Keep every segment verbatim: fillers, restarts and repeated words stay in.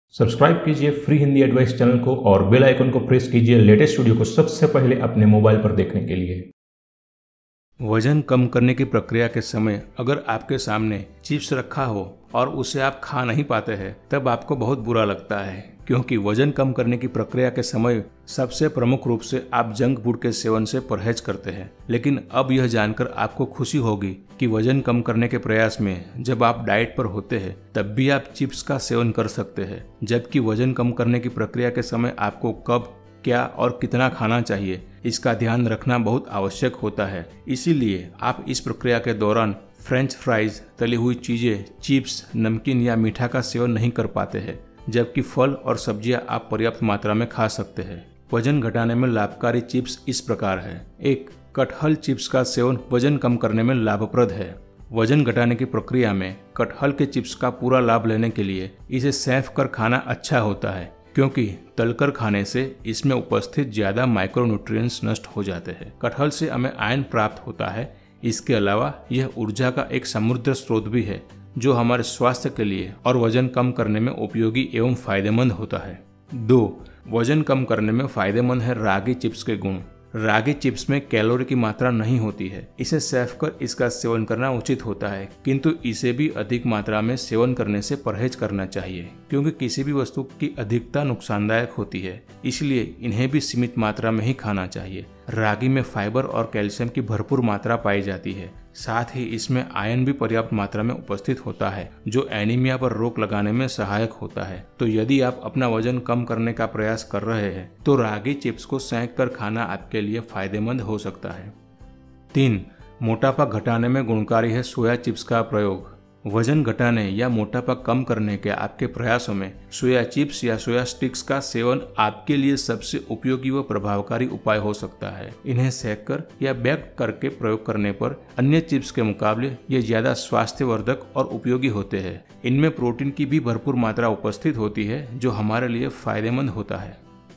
Subscribe कीजिए free Hindi advice channel को और बेल आइकन को प्रेस कीजिए लेटेस्ट वीडियो को सबसे पहले अपने मोबाइल पर देखने के लिए। वजन कम करने की प्रक्रिया के समय अगर आपके सामने चिप्स रखा हो और उसे आप खा नहीं पाते हैं तब आपको बहुत बुरा लगता है, क्योंकि वजन कम करने की प्रक्रिया के समय सबसे प्रमुख रूप से आप जंक फूड के सेवन से परहेज करते हैं। लेकिन अब यह जानकर आपको खुशी होगी कि वजन कम करने के प्रयास में जब आप डाइट पर होते हैं तब भी आप चिप्स का सेवन कर सकते हैं, जबकि वजन कम करने की प्रक्रिया के समय आपको कब, क्या और कितना खाना चाहिए इसका ध्यान रखना बहुत आवश्यक होता है। इसीलिए आप इस प्रक्रिया के दौरान फ्रेंच फ्राइज, तली हुई चीजें, चिप्स, नमकीन या मीठा का सेवन नहीं कर पाते हैं, जबकि फल और सब्जियां आप पर्याप्त मात्रा में खा सकते हैं। वजन घटाने में लाभकारी चिप्स इस प्रकार है। एक, कटहल चिप्स का सेवन वजन कम करने में लाभप्रद है। वजन घटाने की प्रक्रिया में कटहल के चिप्स का पूरा लाभ लेने के लिए इसे सेंक कर खाना अच्छा होता है, क्योंकि तलकर खाने से इसमें उपस्थित ज्यादा माइक्रोन्यूट्रिएंट्स नष्ट हो जाते हैं। कटहल से हमें आयरन प्राप्त होता है। इसके अलावा यह ऊर्जा का एक समृद्ध स्रोत भी है, जो हमारे स्वास्थ्य के लिए और वजन कम करने में उपयोगी एवं फायदेमंद होता है। दो, वजन कम करने में फायदेमंद है रागी चिप्स के गुण। रागी चिप्स में कैलोरी की मात्रा नहीं होती है, इसे सेंक कर इसका सेवन करना उचित होता है, किंतु इसे भी अधिक मात्रा में सेवन करने से परहेज करना चाहिए, क्योंकि किसी भी वस्तु की अधिकता नुकसानदायक होती है, इसलिए इन्हें भी सीमित मात्रा में ही खाना चाहिए। रागी में फाइबर और कैल्शियम की भरपूर मात्रा पाई जाती है, साथ ही इसमें आयरन भी पर्याप्त मात्रा में उपस्थित होता है, जो एनीमिया पर रोक लगाने में सहायक होता है। तो यदि आप अपना वजन कम करने का प्रयास कर रहे हैं तो रागी चिप्स को सेंक कर खाना आपके लिए फायदेमंद हो सकता है। तीन, मोटापा घटाने में गुणकारी है सोया चिप्स का प्रयोग। वजन घटाने या मोटापा कम करने के आपके प्रयासों में सोया चिप्स या सोया स्टिक्स का सेवन आपके लिए सबसे उपयोगी व प्रभावकारी उपाय हो सकता है। इन्हें सेक कर या बेक करके प्रयोग करने पर अन्य चिप्स के मुकाबले ये ज्यादा स्वास्थ्यवर्धक और उपयोगी होते हैं। इनमें प्रोटीन की भी भरपूर मात्रा उपस्थित होती है, जो हमारे लिए फायदेमंद होता है।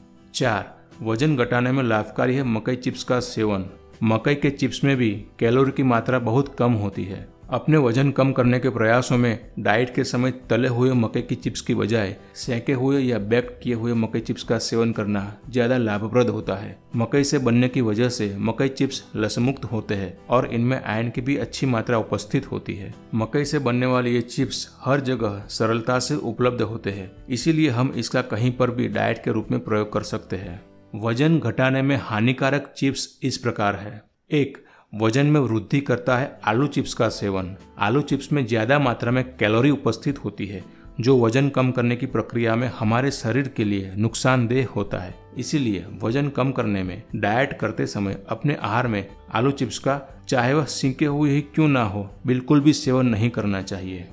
चार, वजन घटाने में लाभकारी है मकई चिप्स का सेवन। मकई के चिप्स में भी कैलोरी की मात्रा बहुत कम होती है। अपने वजन कम करने के प्रयासों में डाइट के समय तले हुए मकई की चिप्स की बजाय सेके हुए या बेक किए हुए मकई चिप्स का सेवन करना ज्यादा लाभप्रद होता है। मकई से बनने की वजह से मकई चिप्स लसमुक्त होते हैं और इनमें आयरन की भी अच्छी मात्रा उपस्थित होती है। मकई से बनने वाले ये चिप्स हर जगह सरलता से उपलब्ध होते हैं, इसीलिए हम इसका कहीं पर भी डाइट के रूप में प्रयोग कर सकते हैं। वजन घटाने में हानिकारक चिप्स इस प्रकार है। एक, वजन में वृद्धि करता है आलू चिप्स का सेवन। आलू चिप्स में ज्यादा मात्रा में कैलोरी उपस्थित होती है, जो वजन कम करने की प्रक्रिया में हमारे शरीर के लिए नुकसानदेह होता है। इसीलिए वजन कम करने में डाइट करते समय अपने आहार में आलू चिप्स का, चाहे वह सेके हुए ही क्यों ना हो, बिल्कुल भी सेवन नहीं करना चाहिए।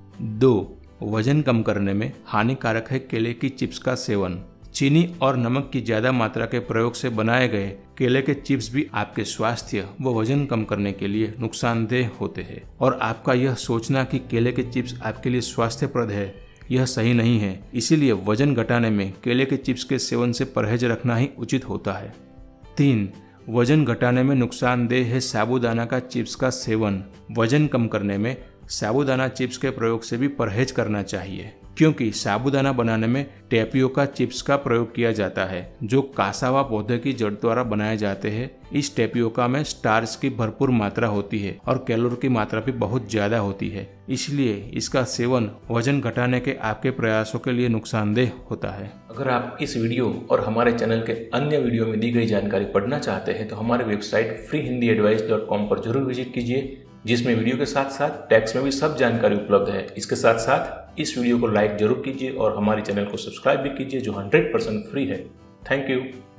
दो, वजन कम करने में हानिकारक है केले की चिप्स का सेवन। चीनी और नमक की ज्यादा मात्रा के प्रयोग से बनाए गए केले के चिप्स भी आपके स्वास्थ्य व वजन कम करने के लिए नुकसानदेह होते हैं, और आपका यह सोचना कि केले के चिप्स आपके लिए स्वास्थ्यप्रद है, यह सही नहीं है। इसीलिए वजन घटाने में केले के चिप्स के सेवन से परहेज रखना ही उचित होता है। तीन, वजन घटाने में नुकसानदेह है साबूदाना का चिप्स का सेवन। वजन कम करने में साबूदाना चिप्स के प्रयोग से भी परहेज करना चाहिए, क्योंकि साबूदाना बनाने में टेपियोका चिप्स का प्रयोग किया जाता है, जो कासावा पौधे की जड़ द्वारा बनाए जाते हैं। इस टेपियोका में स्टार्च की भरपूर मात्रा होती है और कैलोरी की मात्रा भी बहुत ज्यादा होती है, इसलिए इसका सेवन वजन घटाने के आपके प्रयासों के लिए नुकसानदेह होता है। अगर आप इस वीडियो और हमारे चैनल के अन्य वीडियो में दी गई जानकारी पढ़ना चाहते हैं तो हमारे website free Hindi advice dot com पर जरूर विजिट कीजिए, जिसमें वीडियो के साथ साथ टेक्स्ट में भी सब जानकारी उपलब्ध है। इसके साथ साथ इस वीडियो को लाइक जरूर कीजिए और हमारे चैनल को सब्सक्राइब भी कीजिए, जो हंड्रेड परसेंट फ्री है। Thank you.